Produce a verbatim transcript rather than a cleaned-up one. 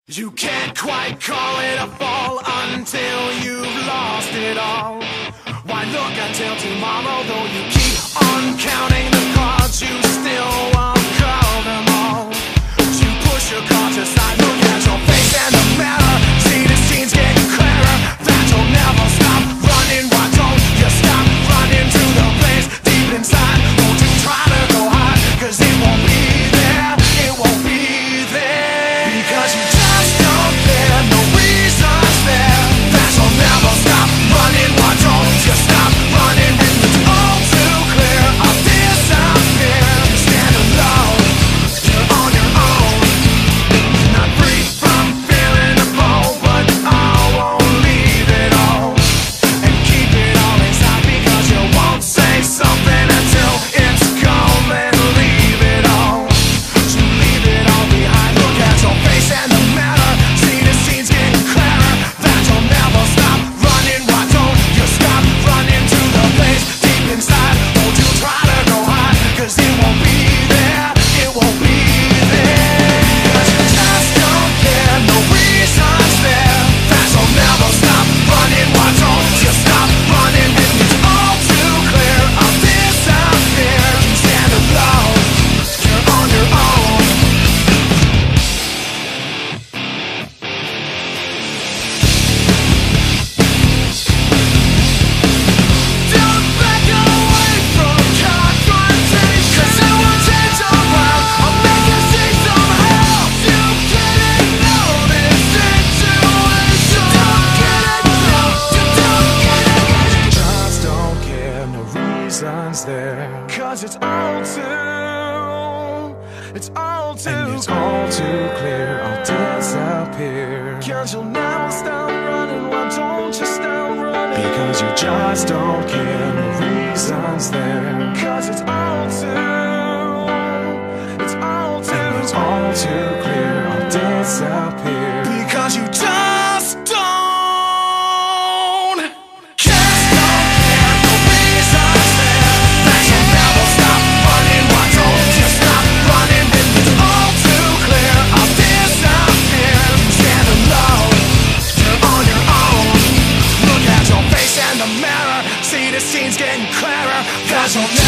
You can't quite call it a fall until you've lost it all. Why look until tomorrow, though you keep on counting the cards, you still won't call them all. You push your cards aside, look at your face in the mirror, see the scene's getting clearer, that you'll never stop running. Why don't you stop running to the place deep inside? Won't you try to go hide, cause it won't be there, it won't be there, because you just don't care, no reasons there, that you'll never stop running. Why don't you stop running? It's all too clear, I'll disappear. Stand alone, you're on your own, not free from feeling the fall, but I won't leave it all and keep it all inside, because you won't say something until it's gone. Then leave it all, to leave it all behind. Look at your face in the mirror, see the scene's getting clearer, that you'll never stop running. Why don't you stop running to the place deep inside? Won't you try to go hide, cause it won't be there, it won't be there, cause you just don't care, no reasons there, that you'll never stop running. Why don't you stop running? It's all too clear, I'll disappear. Stand alone, you're on your own. Don't back away from confrontation, cause it will change the world, I'll make you see somehow. You can't know this situation, don't get it, no, you don't get it. Just don't care, no reasons there, cause it's all too, it's all too, and it's all too clear, I'll disappear. Cause you'll never stop running, why don't you stop running? Because you just don't care, no reasons there, cause it's all too, it's all too, and it's all too clear, I'll disappear. Because you just don't care. Don't care, no reasons there, that you'll never stop running. Why don't you stop running? It's all too clear, I'll disappear. Stand alone, you're on your own. Look at your face in the mirror, see the scene's getting clearer, cause you'll